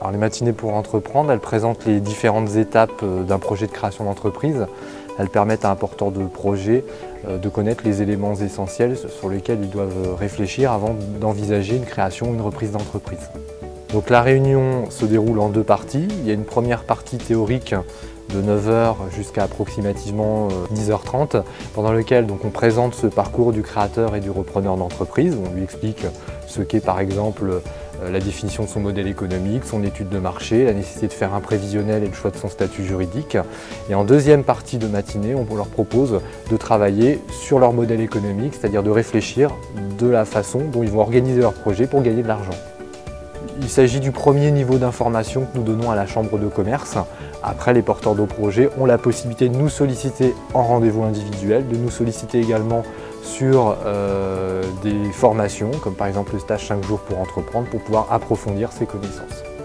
Alors, les matinées pour entreprendre, elles présentent les différentes étapes d'un projet de création d'entreprise. Elles permettent à un porteur de projet de connaître les éléments essentiels sur lesquels ils doivent réfléchir avant d'envisager une création ou une reprise d'entreprise. Donc la réunion se déroule en deux parties. Il y a une première partie théorique de 9 h jusqu'à approximativement 10 h 30, pendant lequel on présente ce parcours du créateur et du repreneur d'entreprise. On lui explique ce qu'est par exemple la définition de son modèle économique, son étude de marché, la nécessité de faire un prévisionnel et le choix de son statut juridique. Et en deuxième partie de matinée, on leur propose de travailler sur leur modèle économique, c'est-à-dire de réfléchir de la façon dont ils vont organiser leur projet pour gagner de l'argent. Il s'agit du premier niveau d'information que nous donnons à la Chambre de commerce. Après, les porteurs de projets ont la possibilité de nous solliciter en rendez-vous individuel, de nous solliciter également sur des formations, comme par exemple le stage 5 jours pour entreprendre, pour pouvoir approfondir ses connaissances.